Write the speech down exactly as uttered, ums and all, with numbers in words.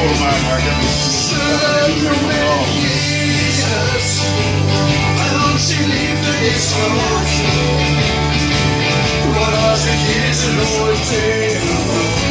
foto maken, maar ik heb niet meer. Want je liefde is groot. Wat als ik je ze nooit tegen.